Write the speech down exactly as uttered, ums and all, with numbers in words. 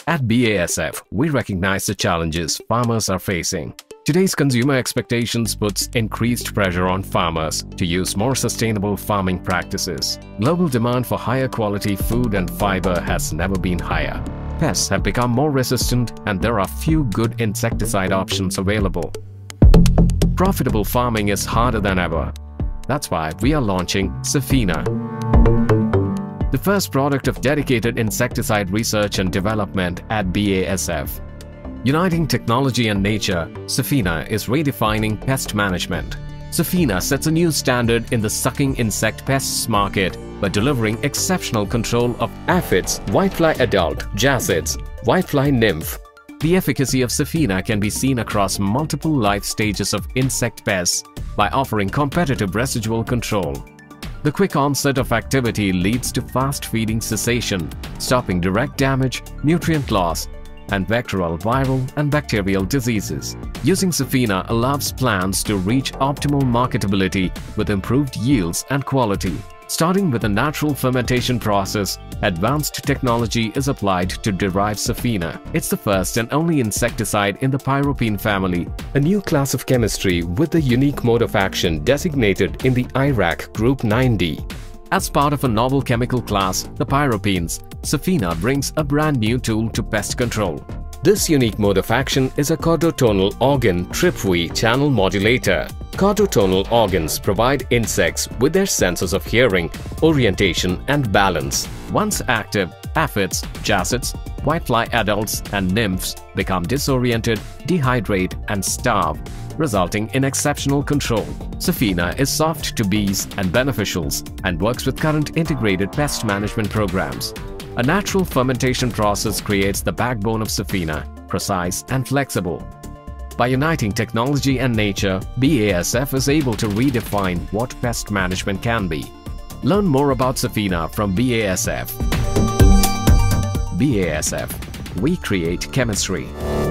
At B A S F, we recognize the challenges farmers are facing. Today's consumer expectations puts increased pressure on farmers to use more sustainable farming practices. Global demand for higher quality food and fiber has never been higher. Pests have become more resistant and there are few good insecticide options available. Profitable farming is harder than ever. That's why we are launching Sefina, the first product of dedicated insecticide research and development at B A S F. Uniting technology and nature, Sefina is redefining pest management. Sefina sets a new standard in the sucking insect pests market by delivering exceptional control of aphids, whitefly adult, jassids, whitefly nymph. The efficacy of Sefina can be seen across multiple life stages of insect pests by offering competitive residual control. The quick onset of activity leads to fast feeding cessation, stopping direct damage, nutrient loss, and vectoral, viral, and bacterial diseases. Using Sefina allows plants to reach optimal marketability with improved yields and quality. Starting with a natural fermentation process, advanced technology is applied to derive Sefina. It's the first and only insecticide in the pyropene family, a new class of chemistry with the unique mode of action designated in the I R A C group nine D. As part of a novel chemical class, the pyropenes, Sefina brings a brand new tool to pest control. This unique mode of action is a chordotonal organ tripwire channel modulator. Chordotonal organs provide insects with their senses of hearing, orientation, and balance. Once active, aphids, jassids, whitefly adults, and nymphs become disoriented, dehydrate, and starve, resulting in exceptional control. Sefina is soft to bees and beneficials and works with current integrated pest management programs. A natural fermentation process creates the backbone of Sefina, precise and flexible. By uniting technology and nature, B A S F is able to redefine what pest management can be. Learn more about Sefina from B A S F. B A S F. We create chemistry.